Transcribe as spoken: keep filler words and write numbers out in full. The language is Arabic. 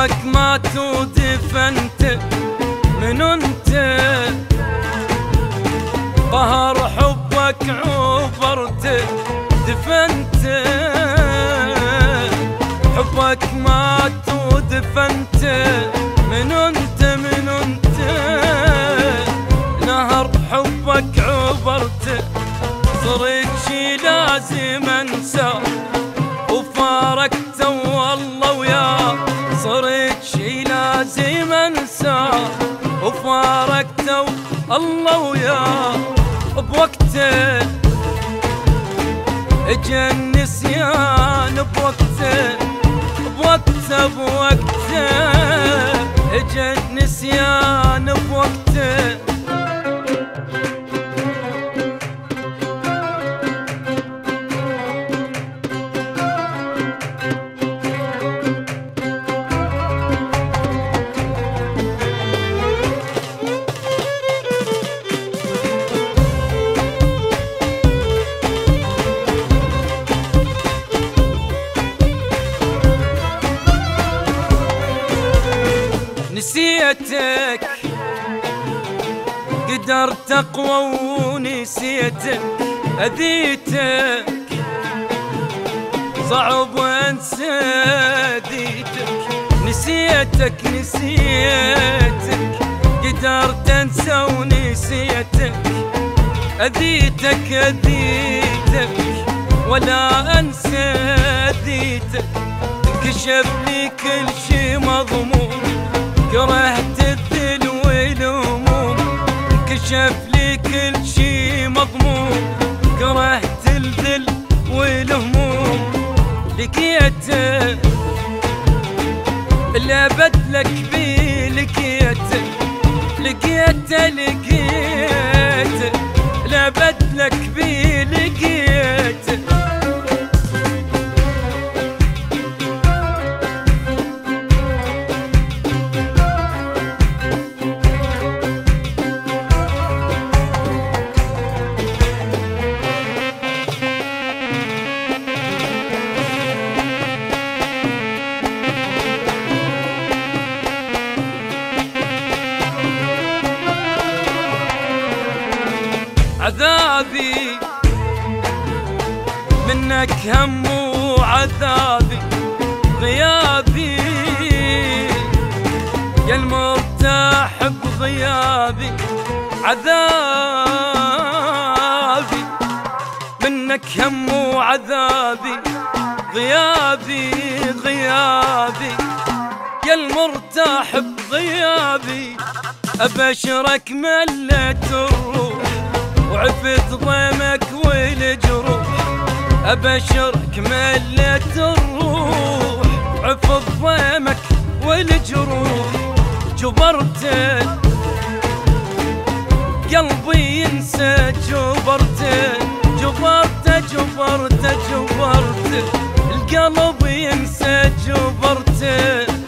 حبك مات ودفنت من انت، قهر حبك عبرت دفنت، حبك مات ودفنت من انت من انت، نهر حبك عبرت صرت شي لازم انسى وفارقته والله وياه، صرت شي لازم انسى وفارقته الله وياه، بوقته اجا النسيان بوقته بوقته بوقته اجا النسيان بوقته. نسيتك قدرت اقوى ونسيتك اذيتك، صعب انسى اذيتك، نسيتك نسيتك قدرت انسى ونسيتك اذيتك اذيتك ولا انسى اذيتك، انكشف لي كل شي مضمون كرهت الذل والهموم، انكشف لي كل شي مضمون كرهت الذل والهموم، لقيته اللي بدلك بيه لقيته لقيته لقيته اللي بدلك بيه لقيته. عذابي منك هم وعذابي غيابي، يا المرتاح بغيابي عذابي، منك هم وعذابي غيابي غيابي، يا المرتاح بغيابي، ابشرك ملت الروح وعفت ضيمك والجروح، ابشرك ملت الروح وعفت ضيمك والجروح، جبرت قلبي ينسى جبرت جبرت جبرت جبرت القلب ينسى جبرت